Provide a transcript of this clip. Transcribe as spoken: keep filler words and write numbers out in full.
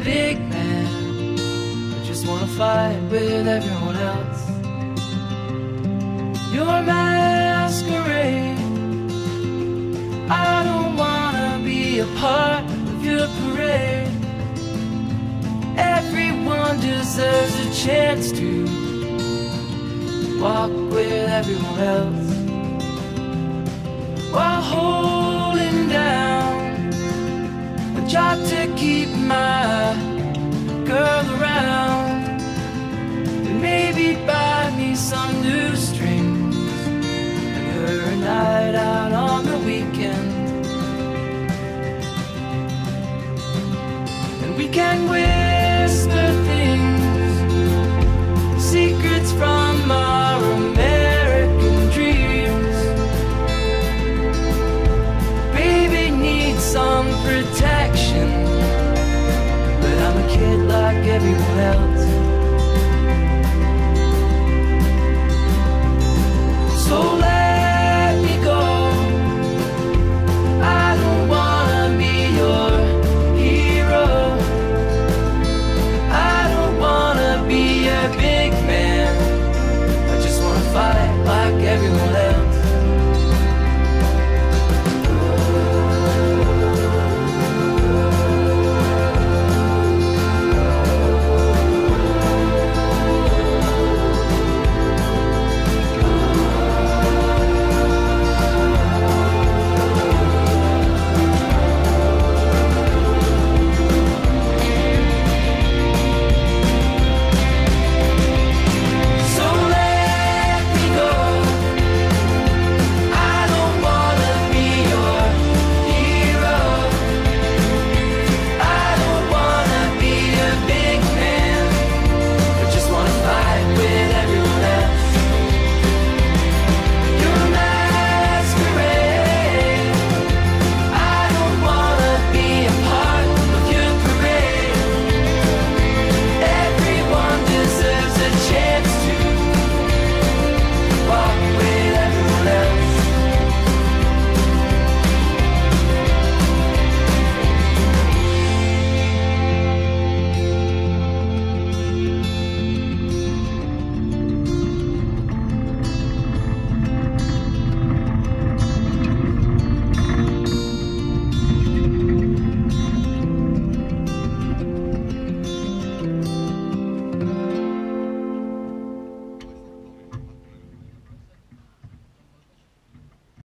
big man, I just wanna fight with everyone else. Your masquerade, I don't wanna be a part of your parade. Everyone deserves a chance to walk with everyone else, while holding down a job to keep my girl around, and maybe buy me some new strings and her a night out on the weekend. And we can whisper things, secrets from our American dreams. Baby needs some protection, but I'm a kid like everyone else.